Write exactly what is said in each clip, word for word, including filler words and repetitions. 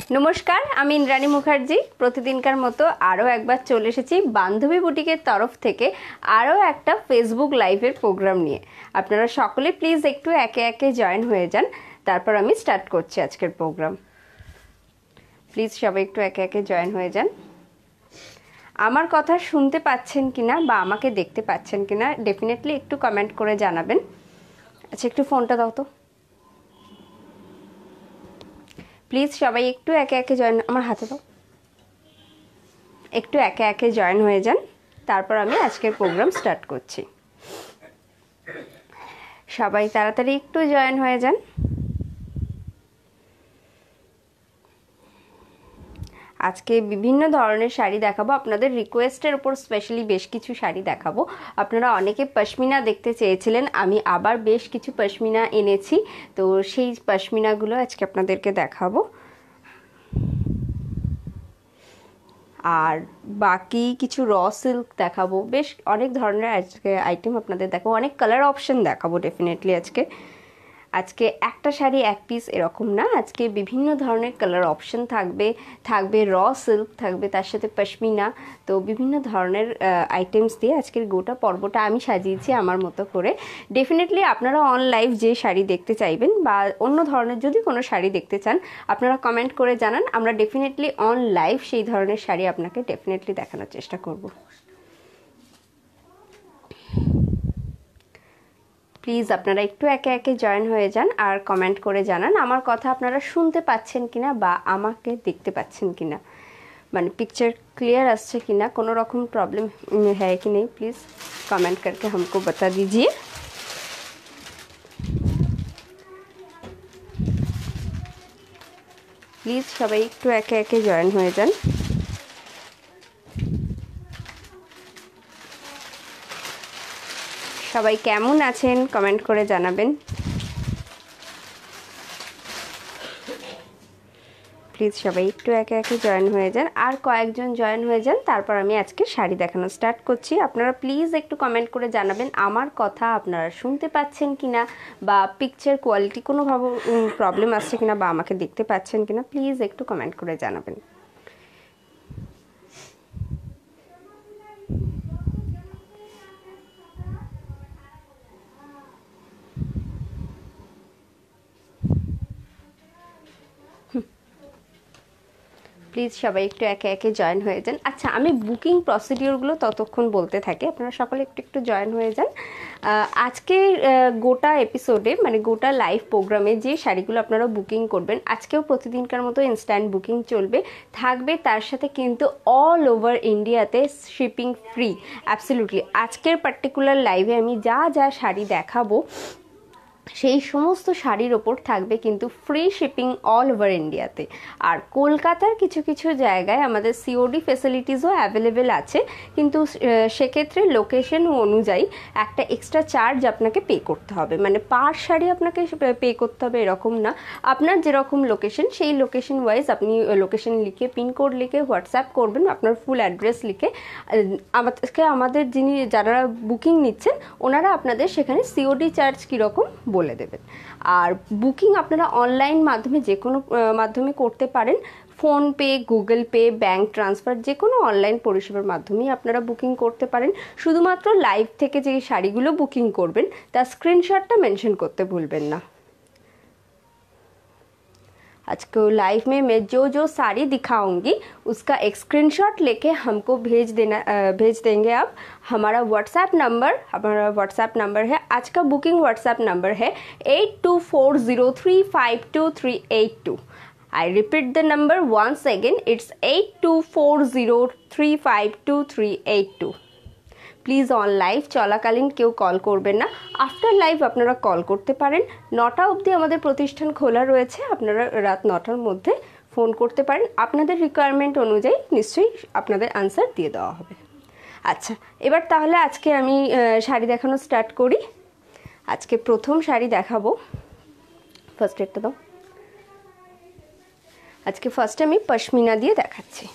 नमस्कार आमी इंद्राणी मुखार्जी प्रतिदिनकार मतो आरो एकबार चले एसेछि बान्धबी बुटिकेर तरफ थेके आरो एकटा फेसबुक लाइभेर प्रोग्राम निये। आपनारा सकले प्लिज एकटु एके एके जয়েন हये जान, तारपर आमी स्टार्ट करछि आजकेर प्रोग्राम। प्लिज सबाई एकटु एके एके जয়েন हये जान। आमार कथा शुनते पाच्छेन किना बा आमाके देखते पाच्छेन किना डेफिनेटली एकटु कमेंट करे जानाबेन। अच्छा एकटु फोनटा दाओ तो। प्लिज सबाई एकटू एके एके जয়েন आमार हाथे दाओ एकटू एके एके जয়েন हये जान, तारपर आमी आजकेर प्रोग्राम स्टार्ट करछि। सबाई ताड़ाताड़ी एकटू जয়েন हये जान। आज के विभिन्न धरनेर शाड़ी देखाबो, आपनादेर रिक्वेस्टेर उपर स्पेशली बेश किछु शाड़ी देखाबो। आपनारा अनेके पशमिना देखते चेयेछिलेन, आमी आबार बेश किछु पशमिना एनेछि, तो सेई पशमिनागुलो आजके आपनादेरके देखाबो। और बाकी किछु र सिल्क देखाबो, बेश अनेक धरनेर आजके आइटेम आपनादेर देखाबो, अनेक कलर अपशन देखाबो डेफिनेटली आजके। आज के एकटा शाड़ी एक पिस एरकम ना, आज के विभिन्न धरनेर कलर अपशन थाकबे, थाकबे र सिल्क थाकबे, तार साथे पशमिना, तो विभिन्न धरनेर आइटेम्स दिए आजकेर गोटा पर्वटा आमी साजिয়েছি आमार मतो करे। डेफिनेटली आपनारा अन लाइव जे शाड़ी देखते चाइबेन बा अन्य धरनेर जदि कोनो शाड़ी देखते चान आपनारा कमेंट करे जानान, आमरा डेफिनेटली अन लाइव सेई धरनेर शाड़ी आपनाके डेफिनेटली देखानोर चेष्टा करब। प्लिज आपनारा एकटू एके एके जয়েন हये जान और कमेंट करे जानान आमार कथा आपनारा शुनते पाच्छेन किना बा आमाके देखते पाच्छेन किना, माने पिक्चर क्लियर आसছে किना, कोनो रकम प्रॉब्लम है कि नहीं प्लीज़ कमेंट करके हमको बता दीजिए। प्लिज सबाई एकटू एके एके जয়েন हये जान। सबाई केमन आছেন कमेंट करे जानाबेन। प्लिज सबाई एकटू एके एके जয়েন हये जान और कयेकजन जয়েন हये जान, तारपर आमी आजके शाड़ी देखानो स्टार्ट करछि। आपनारा प्लिज एकटू कमेंट करे जानाबेन आमार कथा आपनारा शुनते पाच्छेन किना बा पिक्चर क्वालिटी कोनो भाবে प्रॉब्लेम आसছে किना बा आमाके देखते पाच्छेन किना, प्लिज एकटू कमेंट करे जानाबेन। प्लिज सबाई एकटू एके एके जয়েন हये जान। अच्छा आमी बुकिंग प्रसिडिओरगुलो ततक्षण बोलते थाकि, आपनारा सकले एकटू एकटू जয়েন हये जान। आज के गोटा एपिसोडे माने गोटा लाइव प्रोग्रामे जे शाड़ीगुलो आपनारा बुकिंग करबेन, आजकेও प्रतिदिनकार मतो इन्स्टैंट बुकिंग चलबे, थाकबे तार साथे किन्तु अल ओवर इंडियाते शिपिंग फ्री एब्सोल्युटली। आजकेर पार्टिकुलार लाइभे आमी जा जा शाड़ी देखाबो সেই সমস্ত শাড়ির ওপর থাকবে কিন্তু ফ্রি শিপিং অল ওভার ইন্ডিয়াতে। আর কলকাতার কিছু কিছু জায়গায় আমাদের সিওডি ফ্যাসিলিটিসও অ্যাভেলেবেল আছে, কিন্তু সেক্ষেত্রে লোকেশন অনুযায়ী একটা এক্সট্রা চার্জ আপনাকে পে করতে হবে, মানে পার শাড়ি আপনাকে পে করতে হবে এরকম না। আপনার যেরকম লোকেশন সেই লোকেশন ওয়াইজ আপনি লোকেশন লিখে পিনকোড লিখে হোয়াটসঅ্যাপ করবেন, আপনার ফুল অ্যাড্রেস লিখে আমাদেরকে আমাদের যিনি যারা বুকিং নিচ্ছেন ওনারা আপনাদের সেখানে সিওডি চার্জ কীরকম বলে দেবেন। আর বুকিং আপনারা অনলাইন মাধ্যমে যে কোনো মাধ্যমে করতে পারেন, PhonePe, Google Pay, bank transfer যে কোনো অনলাইন পরিষেবার মাধ্যমেই আপনারা বুকিং করতে পারেন। শুধুমাত্র লাইভ থেকে যে শাড়িগুলো বুকিং করবেন তার স্ক্রিনশটটা মেনশন করতে ভুলবেন না। आज को लाइव में मैं जो जो साड़ी दिखाऊंगी उसका एक स्क्रीनशॉट लेके हमको भेज देना भेज देंगे आप। हमारा व्हाट्सएप नंबर हमारा व्हाट्सएप नंबर है, आज का बुकिंग व्हाट्सएप नंबर है eight two four zero three five two three eight two. I repeat the number once again, it's eight two four zero three five two three eight two. Please on live चलाकालीन केउ call करबेन ना, after live आपनारा कल करते पारेन। नटा अब्दि आमादेर प्रतिष्ठान खोला रयेछे, आपनारा रात नटार मध्य फोन करते पारेन, आपनादेर रिक्वायरमेंट अनुयायी निश्चयई आपनादेर आंसर दिए देওয়া হবে। अच्छा एबार ताहले आजके आमी शाड़ी देखानो स्टार्ट करी। आजके प्रथम शाड़ी देखाबो, फार्स्ट एरटा दाও। आजके फार्स्टे आमी पशमिना दिए देखाচ্ছি।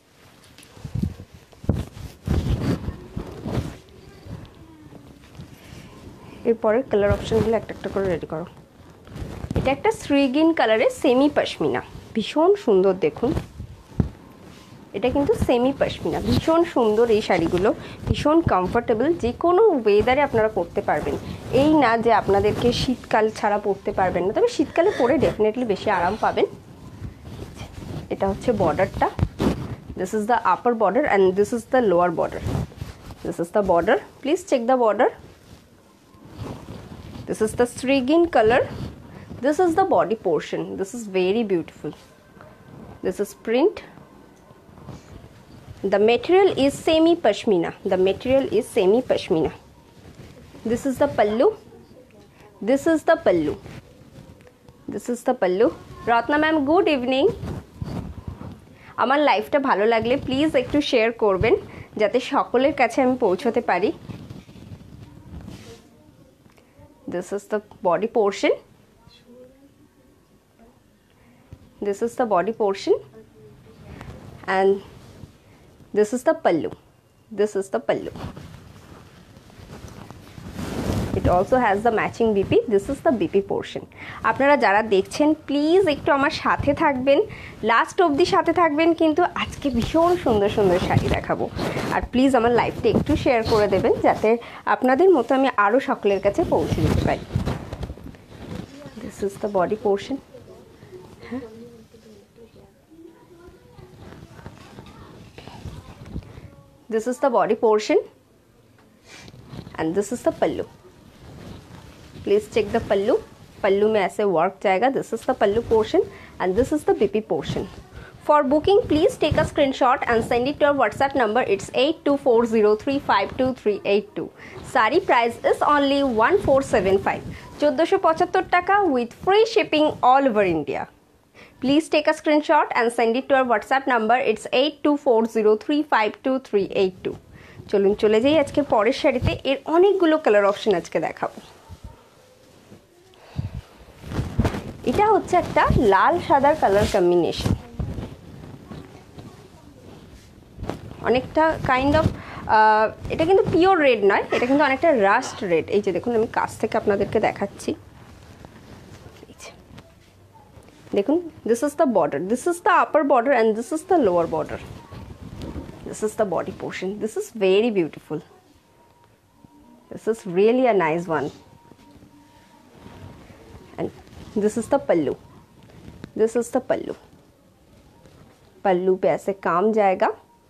এরপরে কালার অপশনগুলো একটা একটা করে রেডি করো। এটা একটা শ্রীগিন কালারের সেমি পশমিনা। ভীষণ সুন্দর দেখুন, এটা কিন্তু সেমি পশমিনা, ভীষণ সুন্দর এই শাড়িগুলো, ভীষণ কমফোর্টেবল, যে কোনো ওয়েদারে আপনারা পরতে পারবেন। এই না যে আপনাদেরকে শীতকাল ছাড়া পরতে পারবেন না, তবে শীতকালে পরে ডেফিনেটলি বেশি আরাম পাবেন। এটা হচ্ছে বর্ডারটা, this is the upper border and this is the lower border. This is the border, please check the border. This is the sea green colour, this is the body portion, this is very beautiful, this is print. The material is semi pashmina. The material is semi pashmina. This is the pallu. This is the pallu. This is the pallu. Ratna ma'am, good evening. আমার লাইফটা ভালো লাগলে please একটু share করবেন যাতে সকলের কাছে আমি পৌঁছতে পারি। This is the body portion. This is the body portion and this is the pallu. This is the pallu. It also has the matching B P. This is the B P portion. আপনারা যারা দেখছেন please একটু আমার সাথে থাকবেন, last অবধি সাথে থাকবেন, কিন্তু আজকে ভীষণ সুন্দর সুন্দর শাড়ি দেখাবো। আর প্লিজ আমার লাইফটা একটু শেয়ার করে দেবেন যাতে আপনাদের মতো আমি আরও সকলের কাছে পৌঁছে দিতে পারি। This is the body portion. হ্যাঁ, this is the body portion and this is the pallu. Please check the pallu. Pallu में ऐसे work जाएगा. This is the pallu portion and this is the B P portion. For booking, please take a screenshot and send it to our WhatsApp number. It's eight two four zero three five two three eight two. Sari price is only one four seven five. চোদ্দোশো পঁচাত্তর টাকা with free shipping all over India. Please take a screenshot and send it to our WhatsApp number. It's eight two four zero three five two three eight two. চলুন চলে যাই আজকে পরের শাড়িতে। এর অনেকগুলো কালার অপশন আজকে দেখাবো। এটা হচ্ছে একটা লাল সাদার কালার কম্বিনেশন, অনেকটা কাইন্ড অফ, এটা কিন্তু পিওর রেড নয়, এটা কিন্তু অনেকটা রাস্ট রেড। এই যে দেখুন, আমি কাছ থেকে আপনাদেরকে দেখাচ্ছি, দেখুন, this is the border, this is the upper border and this is the lower border. This is the body portion. This is very beautiful. This is really a nice one. And this is the pallu. This is the pallu. Pallu पे ऐसे काम जाएगा.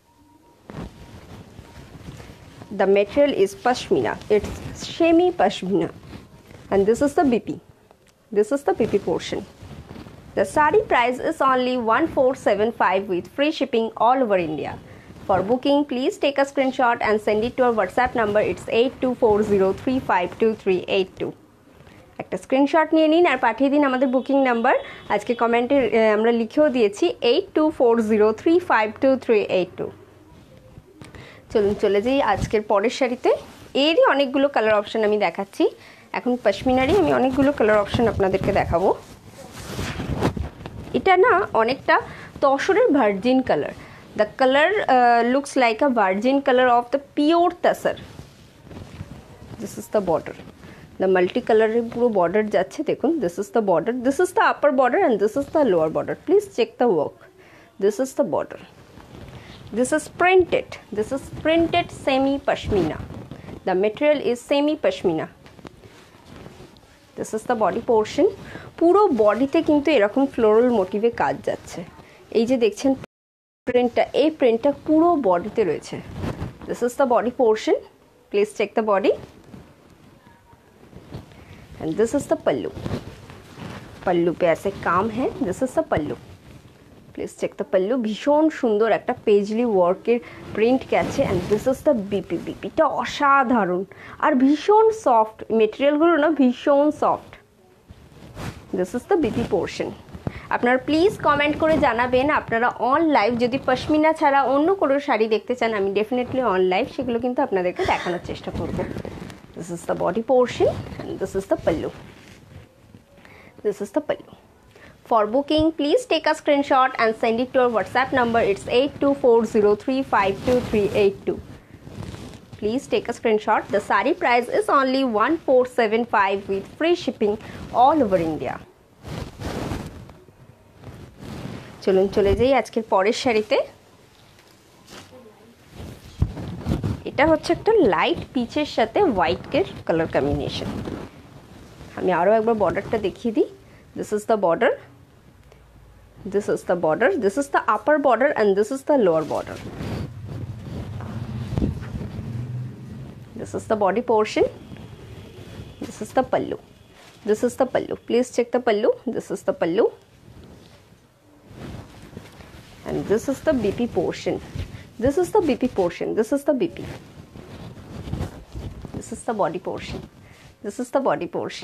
The material is pashmina. It's semi pashmina. And this is the B P. This is the B P portion. The sari price is only one four seven five with free shipping all over India. For booking, please take a screenshot and send it to our WhatsApp number. It's eight two four zero three five two three eight two. একটা screenshot নিয়ে নিন আর পাঠিয়ে দিন আমাদের booking number. আজকে কমেন্টে আমরা লিখেও দিয়েছি eight two four zero three five two three eight two. চলুন চলে যাই আজকের পরের শাড়িতে। এরই অনেকগুলো কালার অপশন আমি দেখাচ্ছি। এখন পশমিনারই আমি অনেকগুলো কালার অপশন আপনাদেরকে দেখাবো। এটা না অনেকটা তসরের virgin colour. The colour looks like a virgin colour of the pure tussar. This is the border, the multi কালারের পুরো বর্ডার যাচ্ছে দেখুন। This is the border, this is the upper border and this is the lower border. Please check the work. This is the border, this is printed, this is printed semi pashmina. The material is semi pashmina. This is the body portion. পুরো বডিতে কিন্তু এরকম floral মোটিভে কাজ যাচ্ছে। এই যে দেখছেন প্রিন্টটা, এই প্রিন্টটা পুরো বডিতে রয়েছে। This is the body portion. Please check the body. And this is the pallu. पल्लू पे ऐसे काम है। This is the pallu. Please check the pallu. ভীষণ সুন্দর একটা পেজলি ওয়ার্কের প্রিন্ট গেছে and this is the BP. বিপিটা অসাধারণ আর ভীষণ সফট, মেটেরিয়ালগুলো না ভীষণ soft. This is the BP portion. আপনারা প্লিজ কমেন্ট করে জানাবেন আপনারা অন লাইভ যদি পশমিনা ছাড়া অন্য কোনো শাড়ি দেখতে চান, আমি ডেফিনেটলি অন লাইভ সেগুলো কিন্তু আপনাদেরকে দেখানোর চেষ্টা করব। This is the body portion and this is the pallu. This is the pallu. For booking, please take a screenshot and send it to our WhatsApp number. It's eight two four zero three five two three eight two. Please take a screenshot. The sari price is only one four seven five with free shipping all over India. চলুন চলে যাই আজকের পরের শাড়িতে। এটা হচ্ছে একটা light পিচের সাথে হোয়াইটের কালার কম্বিনেশন। আমি আরও একবার বর্ডারটা দেখিয়ে দিই। This is the border, this is the border, this is the upper border and this is the lower border. This is the body portion. This is the pallu. This is the pallu. Please check the pallu. This is the pallu. And this is the B P portion. This is the B P portion. This is the B P. This is the body portion. This is the body portion.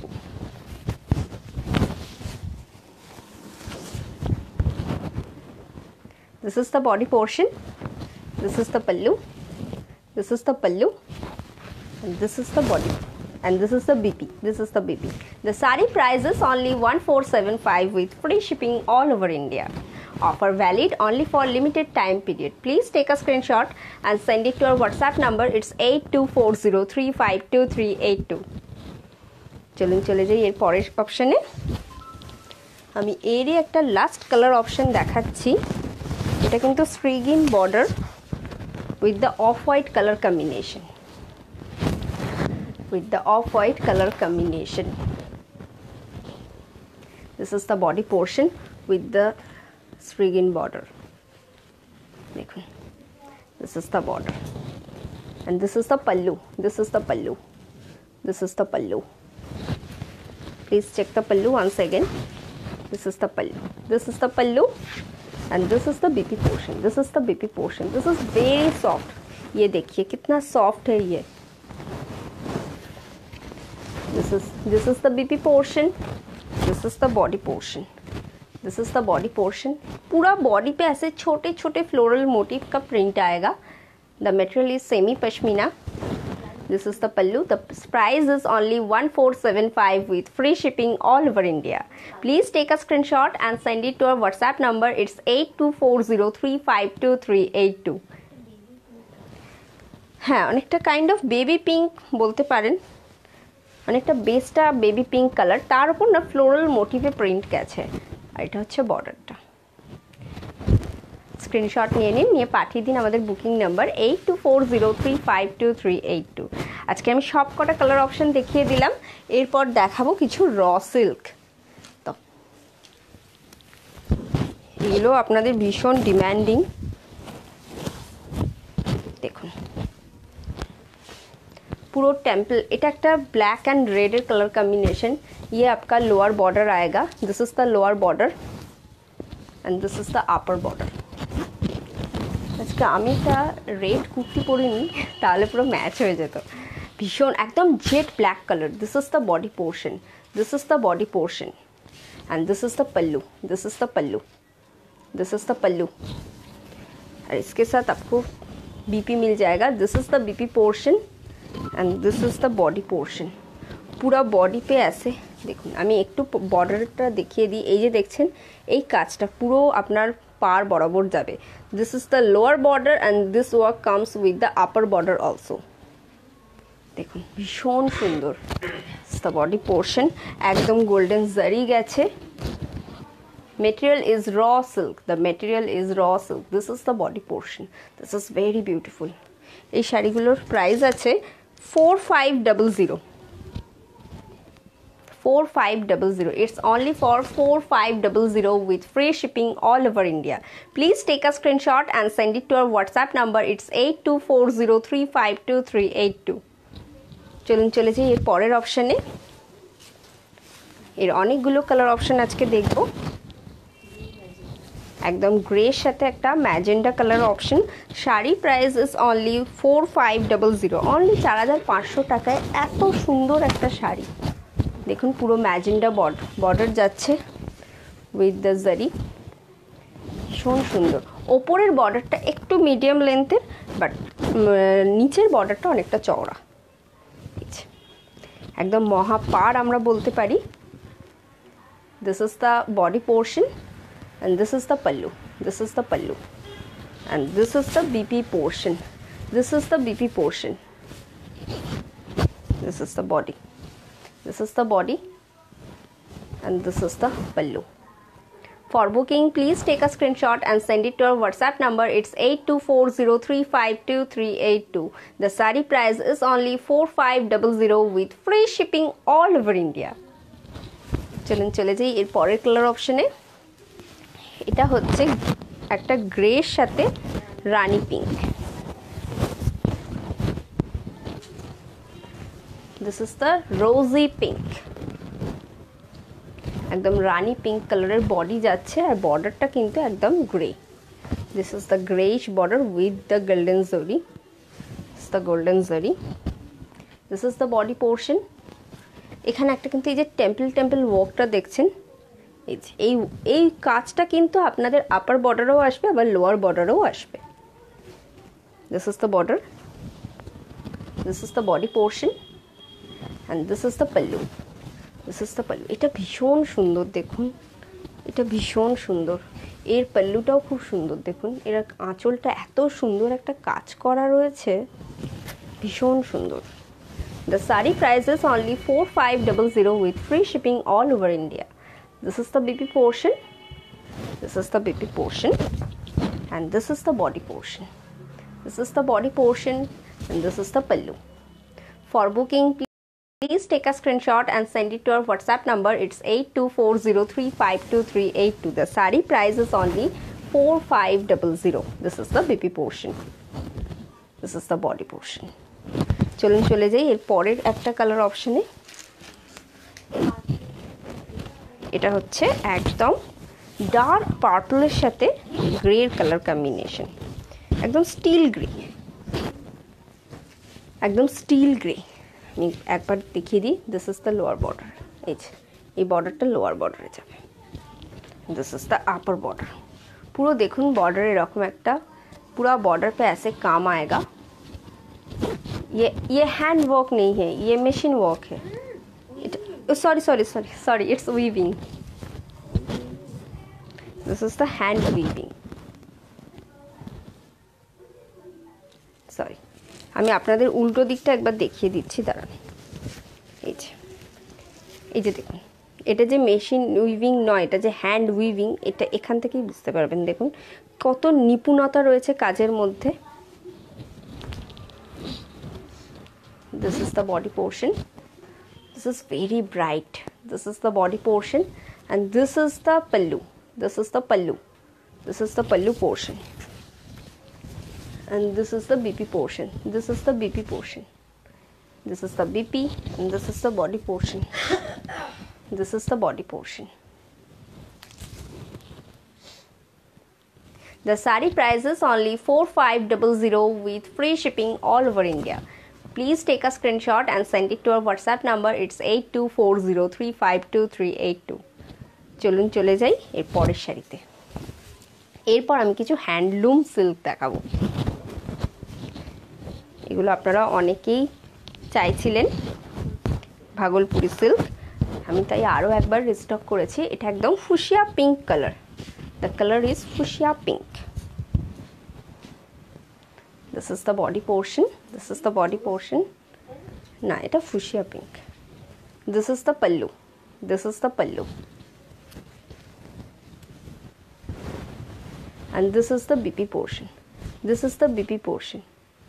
This is the body portion. This is the pallu. This is the pallu. And this is the body, and this is the B P. This is the B P. The sari price is only one four seven five with free shipping all over India. Offer valid only for limited time period. Please take a screenshot and send it to our WhatsApp number. It's eight two four zero three five two three eight two. চলুন চলে যাই এর পরের অপশনে। আমি এরই একটা last colour option দেখাচ্ছি। এটা কিন্তু sea green border with the off white colour combination. with the off-white color combination. This is the body portion with the strigging border. Dekhun. This is the border, and this is the pallu. This is the pallu. This is the pallu. Please check the pallu once again. This is the pallu. This is the pallu, and this is the B P portion. This is the B P portion. This is very soft. ये देखिए कितना soft है ये। This is this is the B P portion. This is the body portion. This is the body portion. पूरा body पे ऐसे छोटे छोटे floral motif का print आएगा. The material is semi pashmina. This is the pallu. The price is only one four seven five with free shipping all over India. Please take a screenshot and send it to our WhatsApp number. It's eight two four zero three five two three eight two. হ্যাঁ, অনেকটা kind of baby pink বলতে পারেন। অনেকটা বেসটা baby pink colour, তার উপর না floral মোটিভে print গেছে। আর এটা হচ্ছে বর্ডারটা। স্ক্রিনশট নিয়ে নিন, নিয়ে পাঠিয়ে দিন আমাদের booking number eight two four zero three five two three eight two. আজকে আমি সব কটা কালার অপশন দেখিয়ে দিলাম, এরপর দেখাবো কিছু র সিল্ক। তো এগুলো আপনাদের ভীষণ ডিম্যান্ডিং। দেখুন पूरा टेम्पल, এটা একটা ব্ল্যাক অ্যান্ড রেডের কালার কম্বিনেশন। ये आपका लोअर बॉर्डर आएगा। This is the lower border and this is the upper border. আজকে আমি একটা রেড কুর্তি পরিনি, তাহলে পুরো ম্যাচ হয়ে যেত। ভীষণ একদম jade black colour. This is the body portion, this is the body portion and this is the pallu, this is the pallu, this is the pallu. और इसके साथ आपको बीपी मिल जाएगा। This is the BP portion and this is the body portion. पूरा body पे ऐसे দেখুন, আমি একটু বর্ডারটা দেখিয়ে দিই। এই যে দেখছেন এই কাজটা পুরো আপনার পার বরাবর যাবে। This is the lower border and this work comes with the upper border also. দেখুন ভীষণ সুন্দর। দ্য বডি পোর্শন একদম গোল্ডেন জারি গেছে। Material is raw silk. The material is raw silk. This is the body portion. This is very beautiful. এই শাড়িগুলোর price আছে four five zero zero. four five zero zero. It's only for four five zero zero with free shipping all over India. Please take a screenshot and send it to our WhatsApp number. It's eight two four zero three five two three eight two. চলুন চলে যাই এর পরের অপশনে। এর অনেকগুলো colour option আজকে দেখব। একদম গ্রের সাথে একটা magenta colour option. Sari price is only four five double zero, only চার হাজার পাঁচশো টাকায় এত সুন্দর একটা শাড়ি। দেখুন পুরো ম্যাজেন্ডা বর্ডার বর্ডার যাচ্ছে উইথ দ্য জারি, ভীষণ সুন্দর। ওপরের বর্ডারটা একটু মিডিয়াম লেন্থের, বাট নিচের বর্ডারটা অনেকটা চওড়া। একদম মহাপার আমরা বলতে পারি। This is the body portion and this is the pallu, this is the pallu and this is the B P portion, this is the B P portion, this is the body, this is the body and this is the pallu. For booking, please take a screenshot and send it to our WhatsApp number. It's eight two four zero three five two three eight two. The sari price is only four five zero zero with free shipping all over India. চলুন চলে যাই এর পরের colour অপশনে। এটা হচ্ছে একটা গ্রের সাথে rani pink. This is the rosy pink. একদম রানী পিঙ্ক কালারের বডি যাচ্ছে আর বর্ডারটা কিন্তু একদম grey. This is the grayish border with the golden zari. This is the golden zari. This is the body portion. এখানে একটা কিন্তু এই যে টেম্পল টেম্পল ওয়ার্কটা দেখছেন, এই যে এই এই কাজটা কিন্তু আপনাদের আপার বর্ডারেও আসবে আবার লোয়ার বর্ডারেও আসবে। This is the border. This is the body portion. And this is the pallu. This is the pallu. এটা ভীষণ সুন্দর দেখুন, এটা ভীষণ সুন্দর। এর পাল্লুটাও খুব সুন্দর দেখুন, এর আঁচলটা এত সুন্দর একটা কাজ করা রয়েছে, ভীষণ সুন্দর। The sari price is only four five zero zero with free shipping all over India. This is the B P portion. This is the B P portion. And this is the body portion. This is the body portion and this is the pallu. For booking, please take a screenshot and send it to our WhatsApp number. It's eight two four zero three five two three eight two. The sari price is only four five zero zero. This is the B P portion. This is the body portion. চলুন চলে যাই এর পরের একটা colour অপশনে। এটা হচ্ছে একদম ডার্ক পার্পলের সাথে গ্রের কালার কম্বিনেশন, একদম স্টিল গ্রে, একদম স্টিল গ্রে। আমি একবার দেখিয়ে দিই। This is the lower border, এই যে এই বর্ডারটা লোয়ার বর্ডারে যাবে। This is the upper border. পুরো দেখুন बॉर्डर এরকম একটা पूरा बॉर्डर पे ऐसे काम आएगा। ये ये हैंड वर्क नहीं है, ये मशीन वर्क है। Sorry sorry sorry sorry it's weaving. This is the hand weaving. Sorry, আমি আপনাদের উল্টো দিকটা একবার দেখিয়ে দিচ্ছি, দাঁড়ান। এই যে এই যে দেখুন, এটা যে মেশিন উইভিং নয়, এটা যে হ্যান্ড উইভিং, এটা এখান থেকেই বুঝতে পারবেন। দেখুন কত নিপুণতা রয়েছে কাজের মধ্যে। This is the body portion. This is very bright. This is the body portion and this is the pallu. This is the pallu. This is the pallu portion. And this is the B P portion. This is the B P portion. This is the B P and this is the body portion. This is the body portion. The sari price is only four five zero zero with free shipping all over India. Please take a screenshot and send it to our WhatsApp number. It's eight two four zero three five two three eight two. চলুন চলে যাই এর পরের শাড়িতে। এরপর আমি কিছু handloom silk দেখাবো। এগুলো আপনারা অনেকেই চাইছিলেন, ভাগলপুরি সিল্ক। আমি তাই আরও একবার রিস্টক করেছি। এটা একদম fuchsia pink colour. The colour is fuchsia pink. This is the body portion. This is the body portion. না, এটা fuchsia pink. This is the pallu. This is the pallu. And this is the B P portion. This is the B P portion.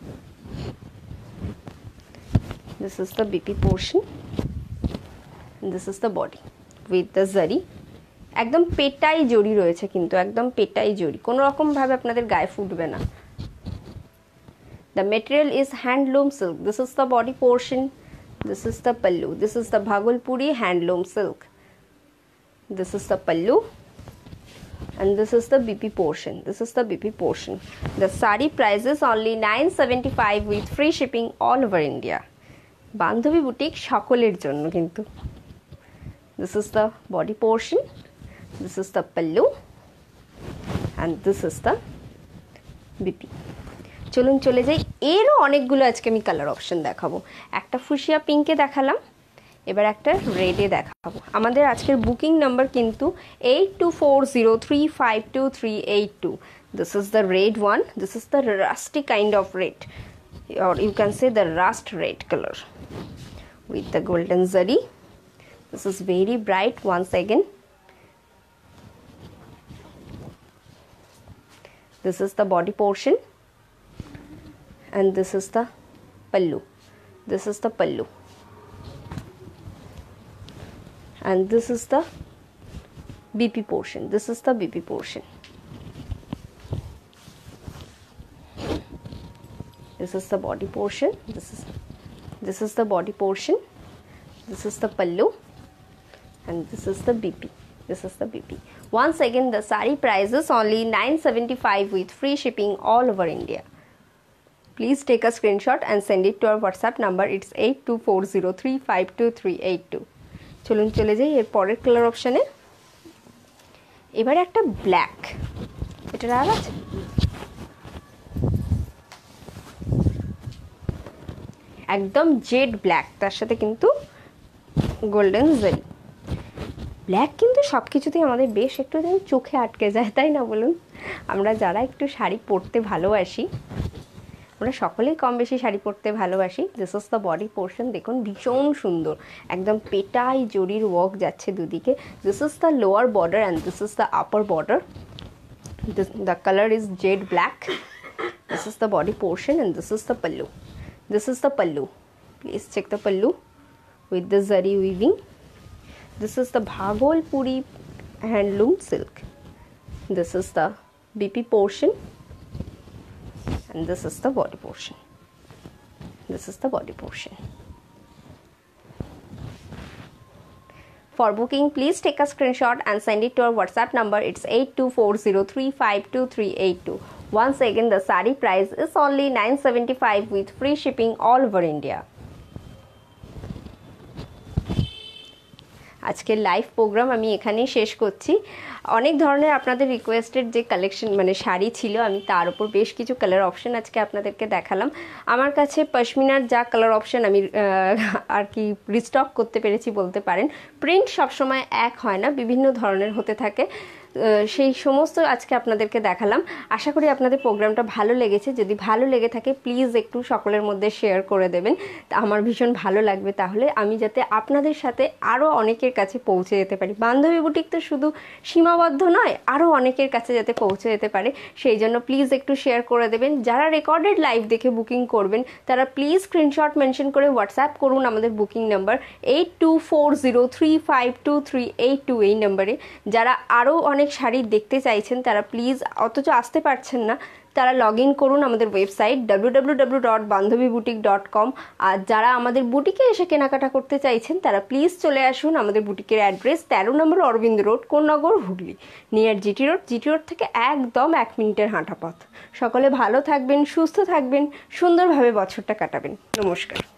This is the B P portion. And this is the body with the zari. একদম পেটাই জড়ি রয়েছে, কিন্তু একদম পেটাই জড়ি, কোনো রকম ভাবে আপনাদের গায়ে ফুটবে না। The material is handloom silk. This is the body portion. This is the pallu. This is the Bhagalpuri handloom silk. This is the pallu. And this is the B P portion. This is the B P portion. The sari price is only nine seventy-five with free shipping all over India. Bandhavi boutique সকলের জন্য কিন্তু। This is the body portion. This is the pallu. And this is the B P. চলুন চলে যাই। এরও অনেকগুলো আজকে আমি কালার অপশন দেখাবো। একটা ফুশিয়া পিঙ্কে দেখালাম, এবার একটা রেডে দেখাবো। আমাদের আজকের বুকিং নাম্বার কিন্তু eight two four zero three five two three eight two. This is the red one. This is the rusty kind of red, or you can say the rust red color with the golden zari. This is very bright once again. This is the body portion, and this is the pallu. This is the pallu, and this is the B P portion. This is the B P portion. This is the body portion. This is this is the body portion. This is the pallu, and this is the B P. This is the B P. Once again, the sari price is only nine seventy-five with free shipping all over India. Please take a screenshot and send it to our WhatsApp number. It's eight two four zero three five two three eight two. চলুন চলে যাই এর পরের colour অপশানে। এবার একটা black, এটার আর আছে একদম জেড ব্ল্যাক, তার সাথে কিন্তু গোল্ডেন জারি। ব্ল্যাক কিন্তু সব কিছুতেই আমাদের বেশ একটু যেন চোখে আটকে যায়, তাই না বলুন? আমরা যারা একটু শাড়ি পরতে ভালোবাসি, আমরা সকলেই কম বেশি শাড়ি পরতে ভালোবাসি। This is the body portion, দেখুন ভীষণ সুন্দর, একদম পেটাই জরির ওয়ার্ক যাচ্ছে দুদিকে। This is the lower border and this is the upper border. The colour is jade black. This is the body portion and this is the pallu. This is the pallu. Please check the pallu with the zari weaving. This is the Bhagalpuri handloom silk. This is the B P portion, and this is the body portion. This is the body portion. For booking, please take a screenshot and send it to our WhatsApp number. It's eight two four zero three five two three eight two. Once again, the sari price is only nine seventy-five with free shipping all over India. আজকের live programme আমি এখানেই শেষ করছি। অনেক ধরনের আপনাদের requested যে collection মানে শাড়ি ছিল, আমি তার উপর বেশ কিছু কালার অপশন আজকে আপনাদেরকে দেখালাম। আমার কাছে পশমিনার যা কালার অপশন আমি আর কি রিস্টক করতে পেরেছি বলতে পারেন। প্রিন্ট সবসময় এক হয় না, বিভিন্ন ধরনের হতে থাকে, সেই সমস্ত আজকে আপনাদেরকে দেখালাম। আশা করি আপনাদের প্রোগ্রামটা ভালো লেগেছে। যদি ভালো লেগে থাকে প্লিজ একটু সকলের মধ্যে শেয়ার করে দেবেন, আমার ভীষণ ভালো লাগবে। তাহলে আমি যাতে আপনাদের সাথে আরও অনেকের কাছে পৌঁছে যেতে পারি। বান্ধবী বুটিক তো শুধু সীমাবদ্ধ নয়, আরও অনেকের কাছে যাতে পৌঁছে যেতে পারে, সেই জন্য প্লিজ একটু শেয়ার করে দেবেন। যারা রেকর্ডেড লাইভ দেখে বুকিং করবেন তারা প্লিজ স্ক্রিনশট মেনশন করে হোয়াটসঅ্যাপ করুন আমাদের booking number eight two four zero three five two three eight two এই নাম্বারে। যারা আরও অনেক শাড়ি দেখতে চাইছেন তারা প্লিজ, অথচ আসতে পারছেন না, তারা লগ ইন করুন আমাদের website W W W dot Bandhabi boutique dot com. আর যারা আমাদের বুটিকে এসে কেনাকাটা করতে চাইছেন তারা প্লিজ চলে আসুন। আমাদের বুটিকের অ্যাড্রেস তেরো নম্বর Aurobindo road, Konnagar, Hooghly, near GT road. GT road থেকে একদম এক মিনিটের হাঁটা পথ। সকলে ভালো থাকবেন, সুস্থ থাকবেন, সুন্দরভাবে বছরটা কাটাবেন। নমস্কার।